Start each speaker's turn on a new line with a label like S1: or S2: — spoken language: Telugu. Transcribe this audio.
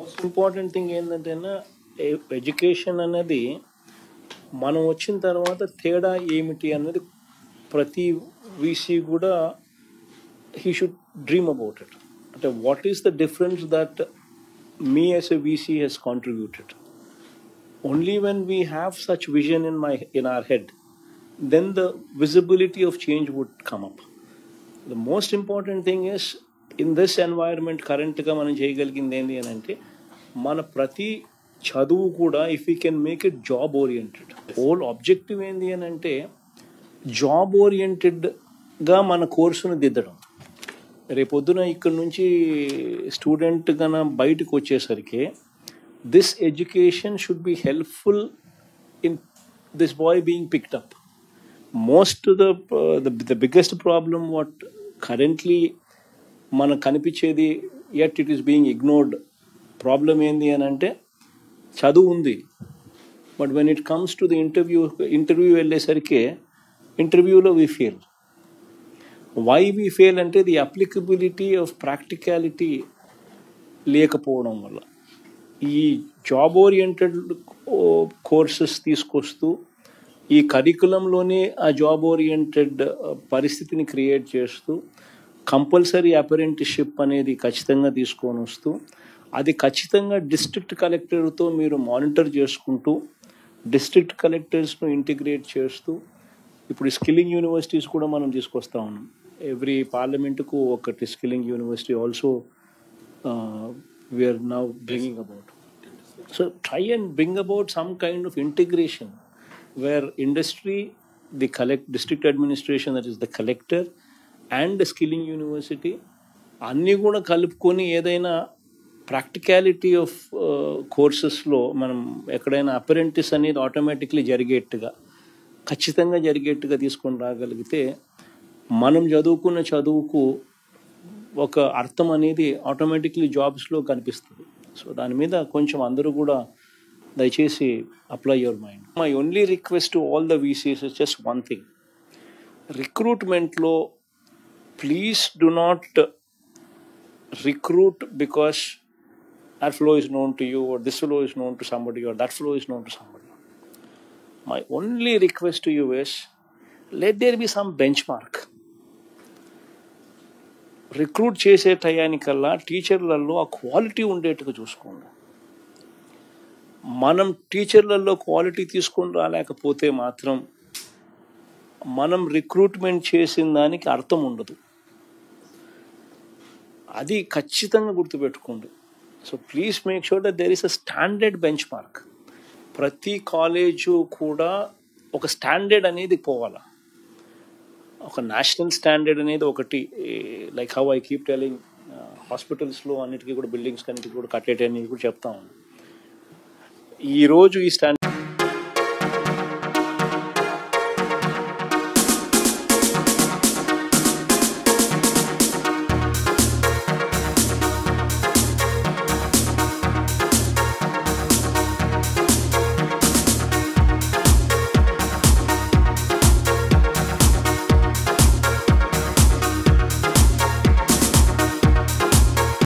S1: మోస్ట్ ఇంపార్టెంట్ థింగ్ ఏంటంటే ఎడ్యుకేషన్ అనేది మనం వచ్చిన తర్వాత తేడా ఏమిటి అన్నది ప్రతి వీసీ కూడా he should dream about it. What is the difference that me as a VC has contributed? Only when we have such vision in our head, then the visibility of change would come up. The most important thing is in this environment current ga మనం చేయగలిగింది ఏంటి అని అంటే మన ప్రతి చదువు కూడా if we can make it job oriented. Whole objective ఏంటి అని అంటే జాబ్ ఓరియంటెడ్ గా మన కోర్సును దిద్దడం. రేపొద్దున ఇక్కడ నుంచి స్టూడెంట్ కన్నా బయటకు వచ్చేసరికి this education should be helpful in this boy being picked up. Most the biggest problem what currently మనకు కనిపించేది yet it is being ignored problem ఏంది అని అంటే చదువు ఉంది, but when it comes to the interview వెళ్ళేసరికి ఇంటర్వ్యూలో we fail. Why we fail అంటే ది అప్లికబిలిటీ ఆఫ్ ప్రాక్టికాలిటీ లేకపోవడం వల్ల. ఈ జాబ్ ఓరియంటెడ్ కోర్సెస్ తీసుకొస్తూ ఈ కరికులంలోనే ఆ జాబ్ ఓరియంటెడ్ పరిస్థితిని క్రియేట్ చేస్తూ కంపల్సరీ అప్రెంటిస్షిప్ అనేది ఖచ్చితంగా తీసుకొని వస్తూ అది ఖచ్చితంగా డిస్ట్రిక్ట్ కలెక్టర్తో మీరు మానిటర్ చేసుకుంటూ డిస్ట్రిక్ట్ కలెక్టర్స్ను ఇంటిగ్రేట్ చేస్తూ ఇప్పుడు స్కిల్లింగ్ యూనివర్సిటీస్ కూడా మనం తీసుకొస్తా ఉన్నాం. ఎవ్రీ పార్లమెంటుకు ఒకటి skilling university also we are now bringing about. So try and bring about some kind of integration where industry, the district administration that is the collector and skilling university అన్నీ కూడా కలుపుకొని ఏదైనా ప్రాక్టికాలిటీ ఆఫ్ కోర్సెస్లో మనం ఎక్కడైనా అప్రెంటిస్ అనేది ఆటోమేటిక్లీ జరిగేట్టుగా ఖచ్చితంగా జరిగేట్టుగా తీసుకొని రాగలిగితే మనం చదువుకున్న చదువుకు ఒక అర్థం అనేది ఆటోమేటిక్లీ జాబ్స్లో కనిపిస్తుంది. సో దాని మీద కొంచెం అందరూ కూడా దయచేసి apply your mind. My only request to all the VCs is just one thing. రిక్రూట్మెంట్లో please do not recruit because that flow is known to you or this flow is known to somebody or that flow is known to somebody. My only request to you is let there be some benchmark. Recruit చేసే టయానికల్లా టీచర్లలో ఆ క్వాలిటీ ఉండేట్టుగా చూసుకోండి. మనం టీచర్లలో క్వాలిటీ తీసుకొని రాలేకపోతే మాత్రం మనం రిక్రూట్మెంట్ చేసిన దానికి అర్థం ఉండదు. అది ఖచ్చితంగా గుర్తుపెట్టుకోండి. So please make sure that there is a standard benchmark. ప్రతి కాలేజు కూడా ఒక స్టాండర్డ్ అనేది పోవాలా, ఒక నేషనల్ స్టాండర్డ్ అనేది ఒకటి. Like how I keep telling హాస్పిటల్స్లో అన్నిటికీ కూడా బిల్డింగ్స్ అన్నిటికీ కూడా కట్టేటి అనేది కూడా చెప్తా ఉన్నాను. ఈరోజు ఈ స్టాండర్డ్